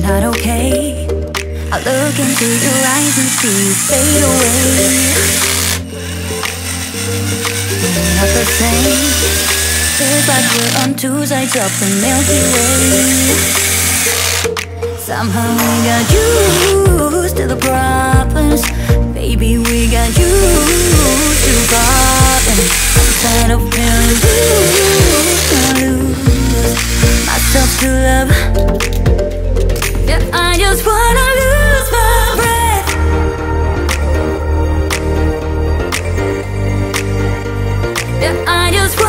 not okay. I look into your eyes and see you fade away. We're not the same. Feels like we're on two sides of the Milky Way. Somehow we got used to the problems. Baby, we got used to problems. I'm tired of feeling blue. I lose myself to love. Yeah, I just wanna lose my breath. Yeah, I just